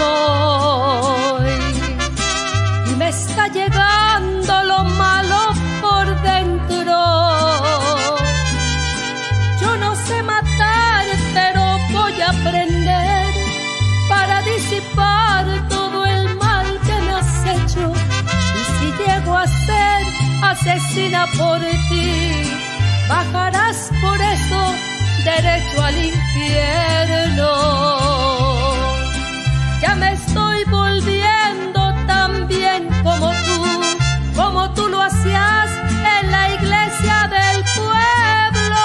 estoy y me está llegando lo malo por dentro. Yo no sé matar, pero voy a aprender para disipar todo el mal que me has hecho. Y si llego a ser asesina por ti, bajarás por eso derecho al infierno. Ya me estoy volviendo tan bien como tú lo hacías en la iglesia del pueblo.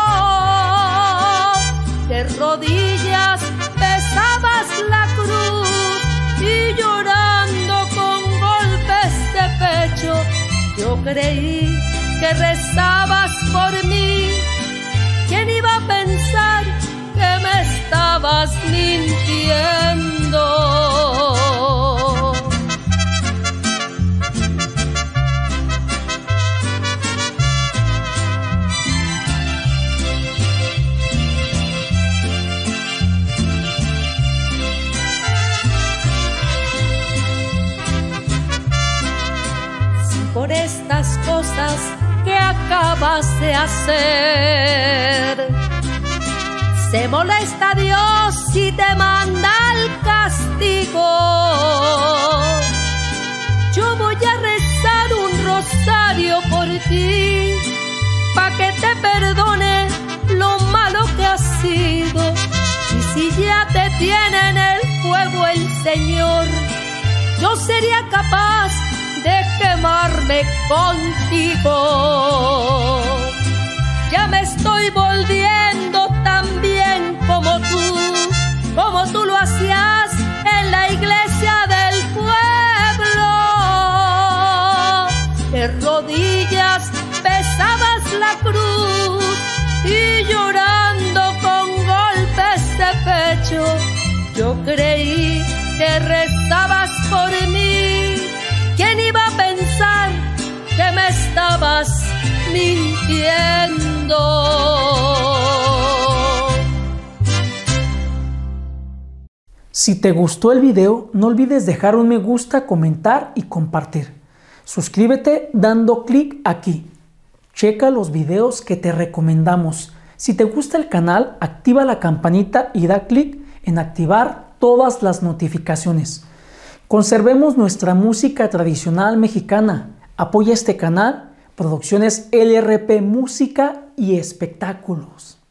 De rodillas besabas la cruz y llorando con golpes de pecho, yo creí que rezabas por mí. ¿Quién iba a pensar que me estabas mintiendo? Si por estas cosas que acabas de hacer se molesta Dios y te manda el castigo, yo voy a rezar un rosario por ti, pa' que te perdone lo malo que has sido. Y si ya te tiene en el fuego el Señor, yo sería capaz de quemarme contigo. Ya me estoy volviendo tan bien como tú lo hacías en la iglesia del pueblo. De rodillas besabas la cruz y llorando con golpes de pecho, yo creí que rezabas por mí. ¿Quién iba a pensar que me estabas mintiendo? Si te gustó el video, no olvides dejar un me gusta, comentar y compartir. Suscríbete dando clic aquí. Checa los videos que te recomendamos. Si te gusta el canal, activa la campanita y da clic en activar todas las notificaciones. Conservemos nuestra música tradicional mexicana. Apoya este canal, Producciones LRP Música y Espectáculos.